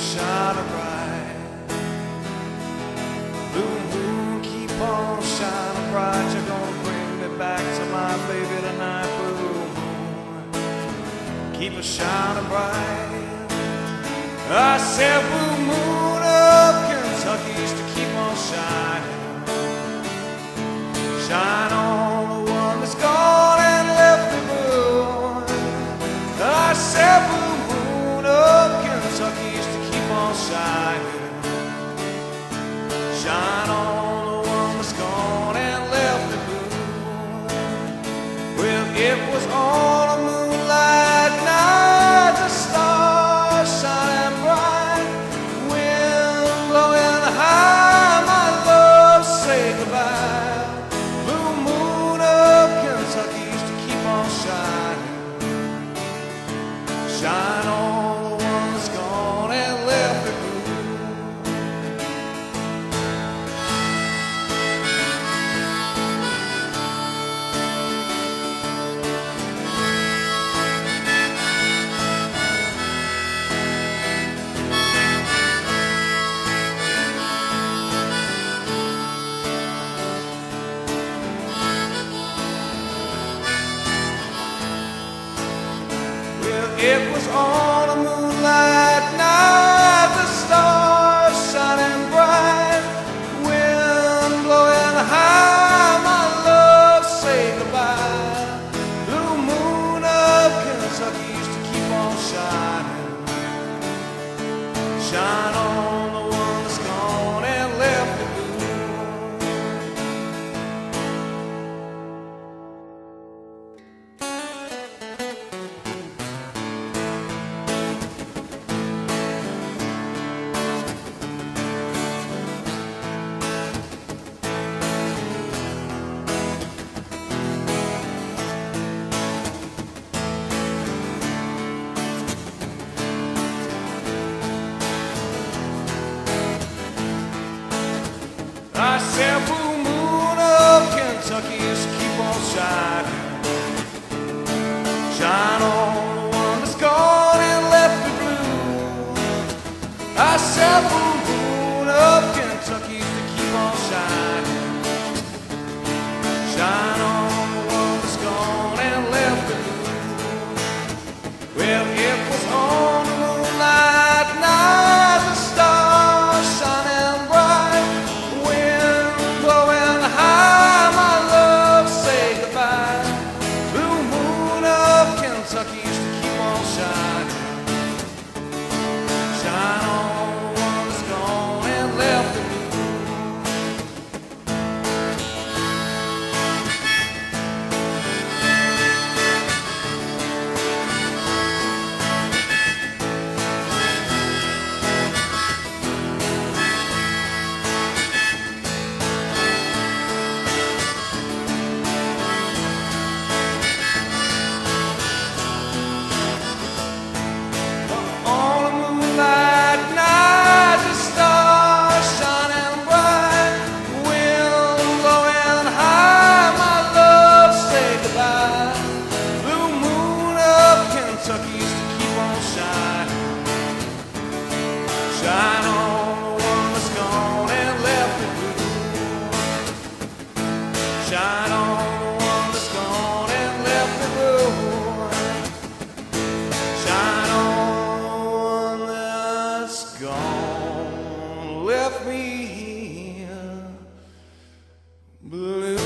shining bright. Blue moon, keep on shining bright. You're gonna bring me back to my baby tonight. Blue moon, keep it shining bright. I said blue moon of Kentucky used to keep on shining. Shine on the one that's gone and left me blue. I said blue moon of Kentucky used to keep on shining. Shine on the one that's gone and left me blue. Well, it was on a moonlight night, the stars shining bright, wind blowing high, my love, say goodbye. Blue moon of Kentucky used to keep on shining. Shine on the one that's gone and left me blue. It was on a moonlight night, the stars shining bright, wind blowing high, my love, say goodbye. Blue moon of Kentucky used to keep on shining. Shine on the one that's gone and left me blue. I said blue moon of Kentucky used to keep on shining. Shine on the one that's gone and left me blue. I said blue moon of Kentucky used to keep on shining. Shine on the one that's gone and left me blue. Well, it was on the moonlight night, the stars shining bright, wind blowing high, my love, say goodbye. Blue moon of Kentucky used to keep on shining. Shine on the one that's gone and left me blue. On a moonlight night, the stars shining bright, wind blowing high, my love, say goodbye. Blue moon of Kentucky used to keep on shining. Shine on the one that's gone and left me blue. Shine on the one that's gone and left me blue. Shine on the one that's gone, left me blue.